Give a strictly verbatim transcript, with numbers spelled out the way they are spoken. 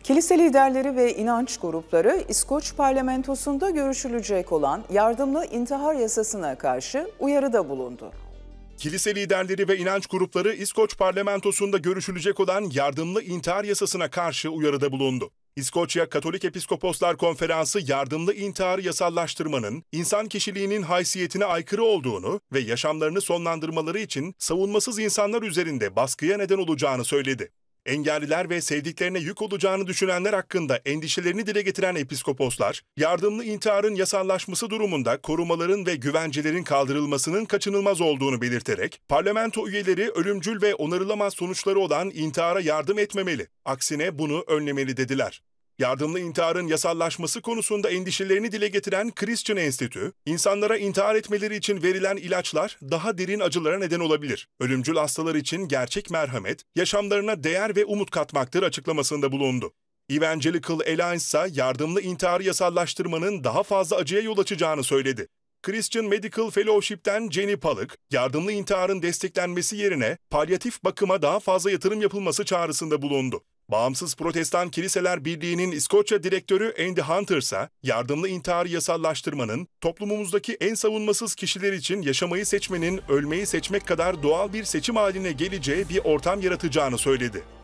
Kilise liderleri ve inanç grupları İskoç parlamentosunda görüşülecek olan yardımlı intihar yasasına karşı uyarıda bulundu. Kilise liderleri ve inanç grupları İskoç parlamentosunda görüşülecek olan yardımlı intihar yasasına karşı uyarıda bulundu. İskoçya Katolik Episkoposlar Konferansı yardımlı intiharı yasallaştırmanın insan kişiliğinin haysiyetine aykırı olduğunu ve yaşamlarını sonlandırmaları için savunmasız insanlar üzerinde baskıya neden olacağını söyledi. Engelliler ve sevdiklerine yük olacağını düşünenler hakkında endişelerini dile getiren episkoposlar, yardımlı intiharın yasallaşması durumunda korumaların ve güvencelerin kaldırılmasının kaçınılmaz olduğunu belirterek, parlamento üyeleri ölümcül ve onarılamaz sonuçları olan intihara yardım etmemeli, aksine bunu önlemeli dediler. Yardımlı intiharın yasallaşması konusunda endişelerini dile getiren Christian Enstitü, insanlara intihar etmeleri için verilen ilaçlar daha derin acılara neden olabilir. Ölümcül hastalar için gerçek merhamet, yaşamlarına değer ve umut katmaktır açıklamasında bulundu. Evangelical Alliance ise yardımlı intiharı yasallaştırmanın daha fazla acıya yol açacağını söyledi. Christian Medical Fellowship'ten Jenny Pollock, yardımlı intiharın desteklenmesi yerine palyatif bakıma daha fazla yatırım yapılması çağrısında bulundu. Bağımsız Protestan Kiliseler Birliği'nin İskoçya direktörü Andy Hunter ise yardımlı intiharı yasallaştırmanın toplumumuzdaki en savunmasız kişiler için yaşamayı seçmenin ölmeyi seçmek kadar doğal bir seçim haline geleceği bir ortam yaratacağını söyledi.